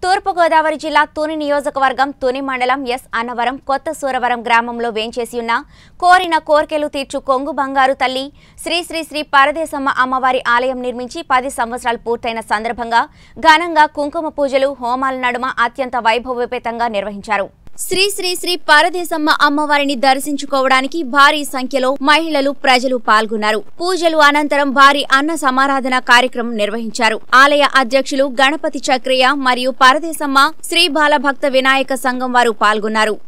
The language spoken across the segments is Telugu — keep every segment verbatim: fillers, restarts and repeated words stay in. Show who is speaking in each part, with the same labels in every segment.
Speaker 1: తూర్పు గోదావరి జిల్లా తుని నియోజకవర్గం తుని మండలం ఎస్ అన్నవరం కొత్త సూరవరం గ్రామంలో వేంచేసి ఉన్న కోరిన కోర్కెలు తీర్చు కొంగు బంగారు తల్లి శ్రీ శ్రీ శ్రీ పరదేశమ్మ అమ్మవారి ఆలయం నిర్మించి పది సంవత్సరాలు పూర్తయిన సందర్భంగా ఘనంగా కుంకుమ పూజలు హోమాల నడుమ అత్యంత వైభవోపేతంగా నిర్వహించారు. శ్రీ శ్రీ శ్రీ పరదేశమ్మ అమ్మవారిని దర్శించుకోవడానికి భారీ సంఖ్యలో మహిళలు ప్రజలు పాల్గొన్నారు. పూజలు అనంతరం భారీ అన్న సమారాధన కార్యక్రమం నిర్వహించారు. ఆలయ అధ్యక్షులు గణపతి చక్రయ్య మరియు పరదేశమ్మ శ్రీ బాలభక్త వినాయక సంఘం వారు పాల్గొన్నారు.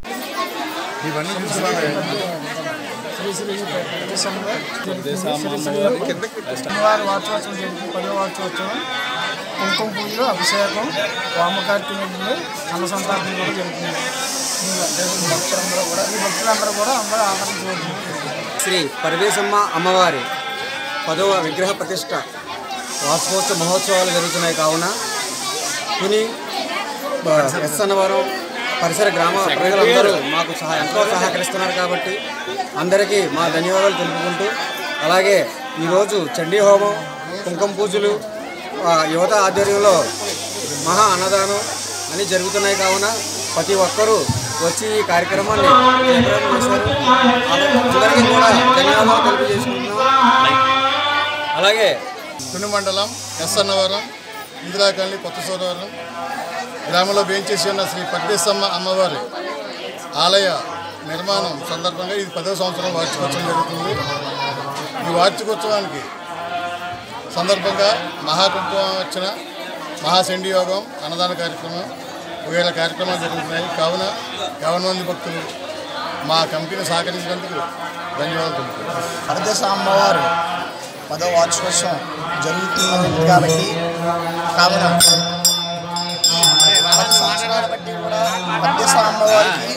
Speaker 2: కుంకుమ పూజలు అభిషేకం వామకార్తీయులు అన్న సంతర్పణ కూడా జరుగుతుంది. భక్తులందరూ కూడా ఈ భక్తులందరూ కూడా అందరూ ఆదరించవచ్చు.
Speaker 3: శ్రీ పరదేశమ్మ అమ్మవారి పదవ విగ్రహ ప్రతిష్ట వార్షికోత్సవ మహోత్సవాలు జరుగుతున్నాయి. కావున తుని ఎస్ అన్నవరం పరిసర గ్రామ ప్రజలందరూ మాకు సహా ఎంతో సహకరిస్తున్నారు కాబట్టి అందరికీ మా ధన్యవాదాలు తెలుపుకుంటూ, అలాగే ఈరోజు చండీ హోమం, కుంకుమ పూజలు, యువత ఆధ్వర్యంలో మహా అన్నదానం అని జరుగుతున్నాయి. కావున ప్రతి ఒక్కరూ వచ్చి ఈ కార్యక్రమాన్ని జయప్రదం చేశారు. అందరికీ కూడా ధన్యవాదాలు తెలియజేసుకుంటున్నాం. అలాగే
Speaker 4: తుని మండలం ఎస్ అన్నవరం ఇందిరాకాలనీ కొత్త సూరవరం గ్రామంలో వేంచేసి ఉన్న శ్రీ పరదేశమ్మ అమ్మవారి ఆలయ నిర్మాణం సందర్భంగా ఇది పదవ సంవత్సరం వార్షికోత్సవం జరుగుతుంది. ఈ వార్షికోత్సవానికి సందర్భంగా మహాకుంభార్చన, మహాచండీ యోగం, అన్నదాన కార్యక్రమం వేరే కార్యక్రమాలు జరుగుతున్నాయి. కావున యావన్ మంది భక్తులు మా కమిటీని సహకరించినందుకు ధన్యవాదాలు తెలుపుతున్నాను.
Speaker 2: పరదేశ అమ్మవారు పదవ వార్షికోత్సవం జరుగుతున్నది కాబట్టి కావున పది సంవత్సరాల బట్టి కూడా పరదేశ అమ్మవారికి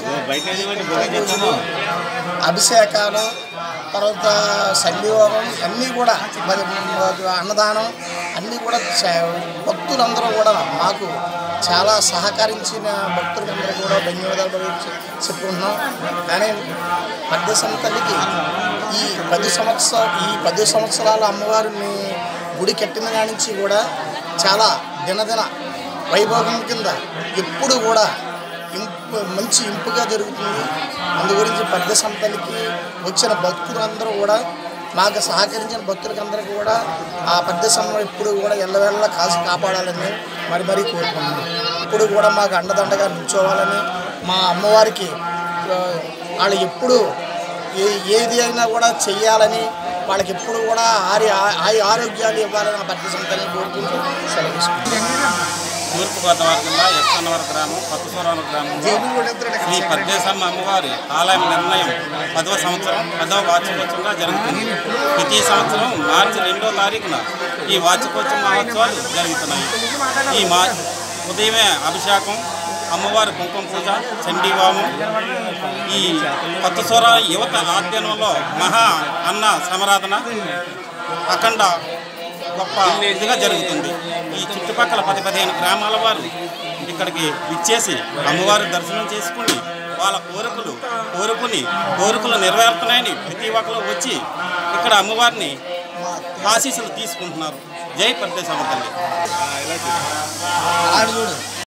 Speaker 2: అభిషేకాలు, తర్వాత సండియోగం అన్నీ కూడా మరి అన్నదానం అన్నీ కూడా భక్తులందరూ కూడా మాకు చాలా సహకరించిన భక్తులందరూ కూడా ధన్యవాదాలు చెప్పుకుంటున్నాం. కానీ పరదేశమ్మ తల్లికి ఈ పది సంవత్సరాలు ఈ పది సంవత్సరాల అమ్మవారిని గుడి కట్టిన కాడి నుంచి కూడా చాలా దినదిన వైభోగం కింద ఎప్పుడు కూడా ఇంపు మంచి ఇంపుగా జరుగుతుంది. అందు గురించి పరదేశమ్మ తల్లికి వచ్చిన భక్తులందరూ కూడా మాకు సహకరించిన భక్తులకందరికీ కూడా ఆ పరదేశమ్మ ఎప్పుడు కూడా ఎల్లవేళలా కాసి కాపాడాలని మరి మరీ కోరుకున్నాను. ఇప్పుడు కూడా మాకు అండదండగా నిల్చోవాలని, మా అమ్మవారికి వాళ్ళు ఎప్పుడు ఏ ఏది అయినా కూడా చెయ్యాలని, వాళ్ళకి ఎప్పుడు కూడా ఆరి ఆరోగ్యాలు ఇవ్వాలని ఆ పరదేశమ్మ తల్లిని కోరుకుంటూ సెలవు.
Speaker 5: తూర్పు గోదావరి జిల్లా ఎస్ అన్నవరం గ్రామం కొత్త సూరవరం గ్రామంలో శ్రీ పరదేశమ్మ అమ్మవారి ఆలయం నిర్ణయం పదవ సంవత్సరం పదవ వార్షికోత్సవంగా జరుగుతుంది. ప్రతి సంవత్సరం మార్చి రెండో తారీఖున ఈ వార్షికోత్సవ మహోత్సవాలు జరుగుతున్నాయి. ఈ మా ఉదయమే అభిషేకం, అమ్మవారి కుంకుమ పూజ, చండీవామం, ఈ కొత్త సూరవరం యువత ఆధ్వర్యంలో మహా అన్న సమారాధన అఖండ గొప్ప ఇదిగా జరుగుతుంది. ఈ చుట్టుపక్కల పది పదిహేను గ్రామాల వారు ఇక్కడికి విచ్చేసి అమ్మవారి దర్శనం చేసుకుని వాళ్ళ కోరికలు కోరుకుని కోరికలు నెరవేరుతున్నాయని ప్రతి ఒక్కరు వచ్చి ఇక్కడ అమ్మవారిని ఆశీస్సులు తీసుకుంటున్నారు. జై పరదేశమ్మ తల్లి.